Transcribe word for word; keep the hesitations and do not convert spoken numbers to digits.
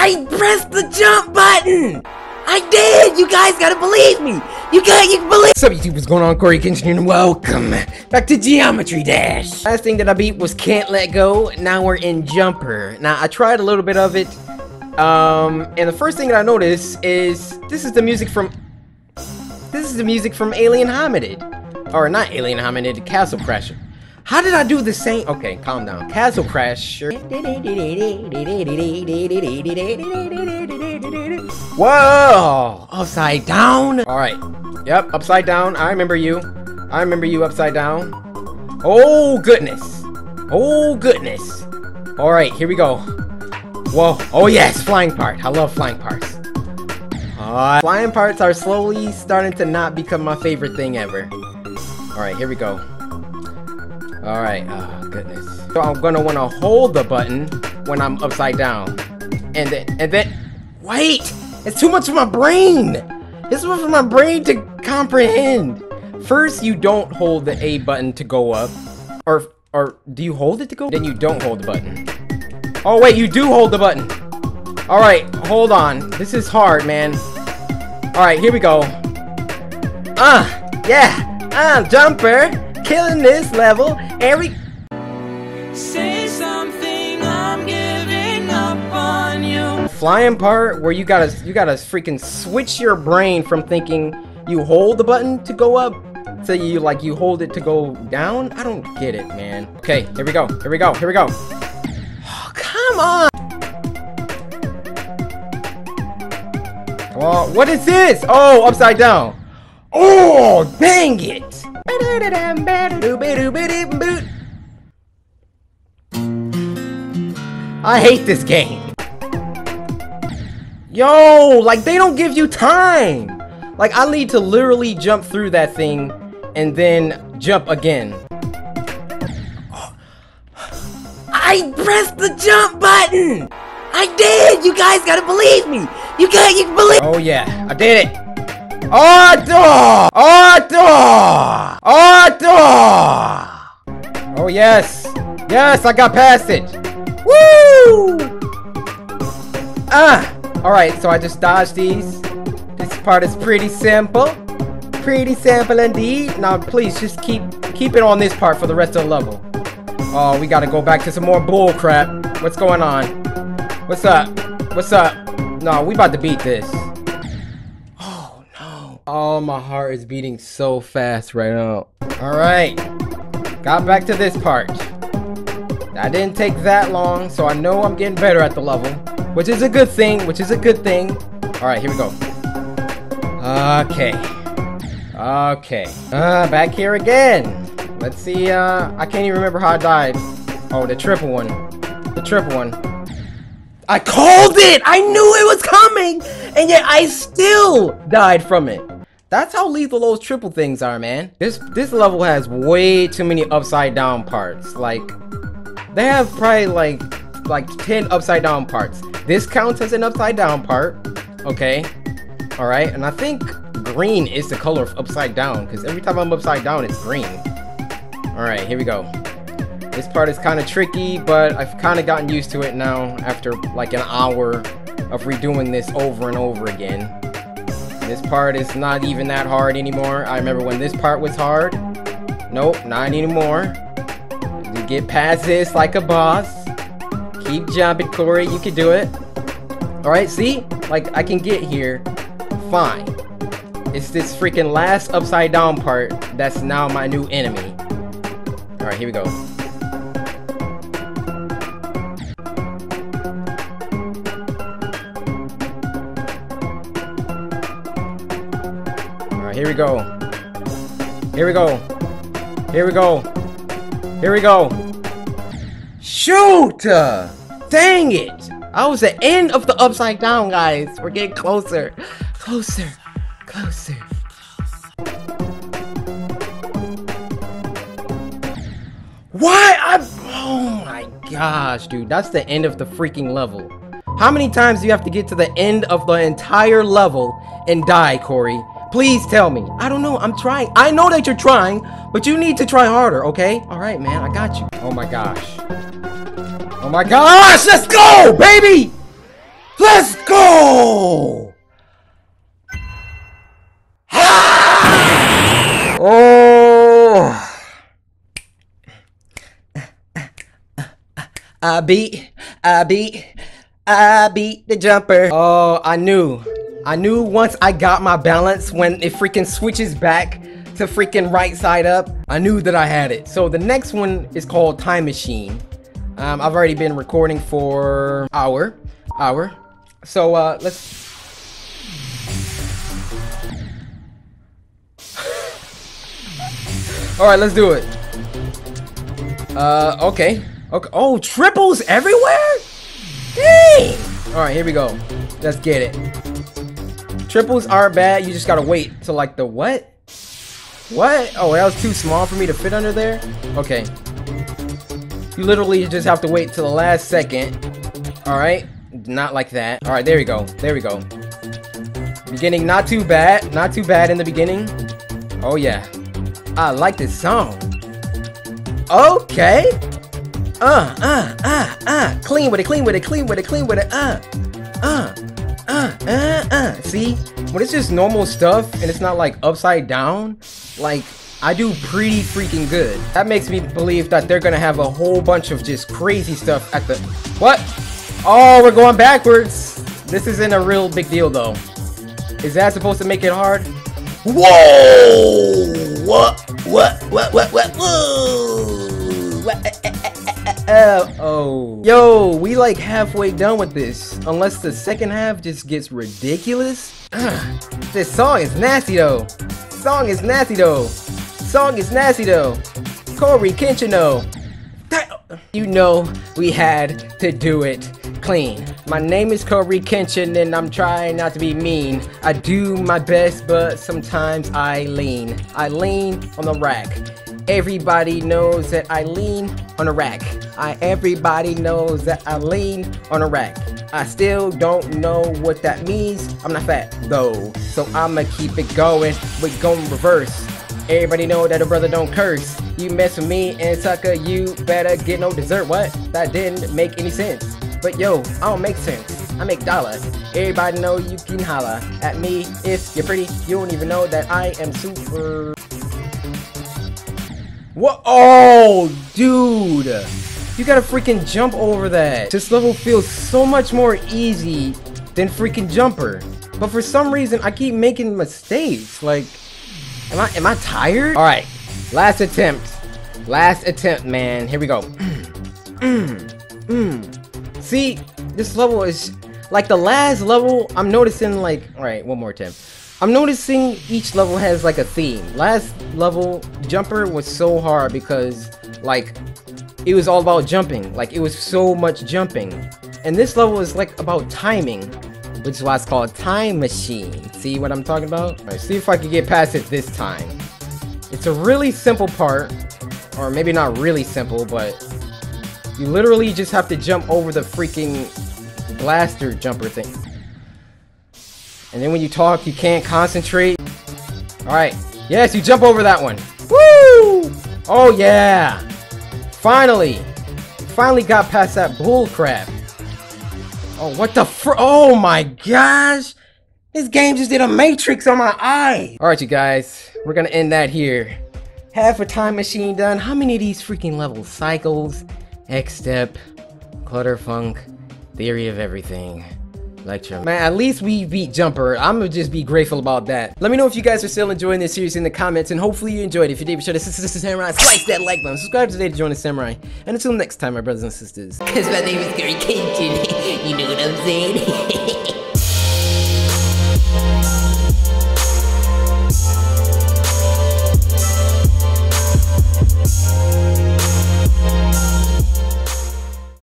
I pressed the jump button! I did! You guys gotta believe me! You got you can believe. What's up, YouTube? What's going on? CORYKENSHIN and welcome back to Geometry Dash. Last thing that I beat was Can't Let Go. Now we're in Jumper. Now I tried a little bit of it. Um, and the first thing that I noticed is this is the music from This is the music from Alien Hominid. Or not Alien Hominid, Castle Crasher. How did I do the same? Okay, calm down. Castle Crasher. Whoa! Upside down. All right. Yep, upside down. I remember you. I remember you upside down. Oh goodness. Oh goodness. All right, here we go. Whoa. Oh yes, flying part. I love flying parts. Uh, flying parts are slowly starting to not become my favorite thing ever. All right, here we go. All right. Oh goodness. So I'm gonna want to hold the button when I'm upside down, and then and then wait. It's too much for my brain. It's too much for my brain to comprehend. First, you don't hold the A button to go up, or or do you hold it to go? Then you don't hold the button. Oh wait, you do hold the button. All right, hold on. This is hard, man. All right, here we go. Ah, uh, yeah, ah, uh, Jumper, killing this level every. Say something, I'm giving up on you. Flying part where you gotta you gotta freaking switch your brain from thinking you hold the button to go up so you like you hold it to go down. I don't get it, man. Okay, here we go. Here we go. Here we go. Oh, come on. Well, what is this? Oh, upside down. Oh, dang it. I hate this game. Yo, like they don't give you time. Like I need to literally jump through that thing and then jump again. I pressed the jump button. I did. You guys gotta believe me. You got you can believe. Oh yeah, I did it. Auto! Auto! Auto! Oh yes. Yes, I got past it. Woo! Ah! Alright, so I just dodged these. This part is pretty simple. Pretty simple indeed. Now please just keep keep it on this part for the rest of the level. Oh, we gotta go back to some more bull crap. What's going on? What's up? What's up? No, we about to beat this. Oh no. Oh, my heart is beating so fast right now. Alright. Got back to this part. That didn't take that long, so I know I'm getting better at the level. Which is a good thing, which is a good thing. Alright, here we go. Okay. Okay. Uh, back here again. Let's see, uh, I can't even remember how I died. Oh, the triple one. The triple one. I called it! I knew it was coming! And yet I still died from it. That's how lethal those triple things are, man. This, this level has way too many upside down parts. Like, they have probably like, like ten upside down parts. This counts as an upside down part, okay? All right, and I think green is the color of upside down because every time I'm upside down, it's green. All right, here we go. This part is kind of tricky, but I've kind of gotten used to it now after like an hour of redoing this over and over again. This part is not even that hard anymore. I remember when this part was hard. Nope, not anymore. You get past this like a boss. Keep jumping, Corey. You can do it. Alright, see? Like, I can get here. Fine. It's this freaking last upside down part that's now my new enemy. Alright, here we go. Alright, here we go. Here we go. Here we go. Here we go. Shoot! Uh, dang it! I was at the end of the upside down, guys. We're getting closer. Closer. Closer. Why? I, oh my gosh, dude. That's the end of the freaking level. How many times do you have to get to the end of the entire level and die, Corey? Please tell me. I don't know. I'm trying. I know that you're trying, but you need to try harder, okay? All right, man. I got you. Oh my gosh. Oh my gosh. Let's go, baby. Let's go! Oh! I beat, I beat, I beat the jumper. Oh, I knew. I knew once I got my balance, when it freaking switches back to freaking right side up, I knew that I had it. So the next one is called Time Machine. Um, I've already been recording for hour, hour. So uh, let's. All right, let's do it. Uh, okay. Okay. Oh, triples everywhere? Dang! All right, here we go. Let's get it. Triples aren't bad. You just gotta wait till like the what? What? Oh, that was too small for me to fit under there? Okay. You literally just have to wait till the last second. All right. Not like that. All right, there we go. There we go. Beginning, not too bad. Not too bad in the beginning. Oh, yeah. I like this song. Okay. Uh, uh, uh, uh. Clean with it, clean with it, clean with it, clean with it. Uh, uh, uh, uh, uh. See? When it's just normal stuff and it's not like upside down, like, I do pretty freaking good. That makes me believe that they're gonna have a whole bunch of just crazy stuff at the... What? Oh, we're going backwards. This isn't a real big deal, though. Is that supposed to make it hard? Whoa! What? What? What? What? What? Whoa! What? Uh, uh, uh, uh, oh. Yo, we like halfway done with this. Unless the second half just gets ridiculous. Uh, this song is nasty, though. Song is nasty, though. Song is nasty, though. CORYKENSHIN, though. You know we had to do it clean. My name is CORYKENSHIN and I'm trying not to be mean. I do my best, but sometimes I lean. I lean on the rack. Everybody knows that I lean on a rack. I everybody knows that I lean on a rack. I still don't know what that means. I'm not fat though, so I'ma keep it going. We're going reverse. Everybody know that a brother don't curse. You mess with me and sucker, you better get no dessert. What? That didn't make any sense. But yo, I don't make sense. I make dollars. Everybody know you can holla at me if you're pretty. You don't even know that I am super. What? Oh, dude. You gotta freaking jump over that. This level feels so much more easy than freaking jumper. But for some reason, I keep making mistakes. Like, am I am I tired? All right, last attempt. Last attempt, man. Here we go. mm, mm. See, this level is like the last level. I'm noticing like, all right, one more attempt. I'm noticing each level has like a theme. Last level, jumper was so hard because like it was all about jumping. Like it was so much jumping. And this level is like about timing, which is why it's called Time Machine. See what I'm talking about? All right, see if I can get past it this time. It's a really simple part, or maybe not really simple, but you literally just have to jump over the freaking blaster jumper thing. And then when you talk, you can't concentrate. Alright. Yes, you jump over that one. Woo! Oh, yeah. Finally. Finally got past that bull crap. Oh, what the fr- Oh, my gosh. This game just did a matrix on my eye. Alright, you guys. We're gonna end that here. Half a Time Machine done. How many of these freaking levels? Cycles, X-Step, Clutterfunk, Theory of Everything, Lecture. Man, at least we beat Jumper. I'm gonna just be grateful about that. Let me know if you guys are still enjoying this series in the comments, and hopefully you enjoyed it. If you did, be sure to this is Samurai, slice that like button, subscribe today to join the Samurai, and until next time, my brothers and sisters. Cause my name is CORYKENSHIN, you know what I'm saying?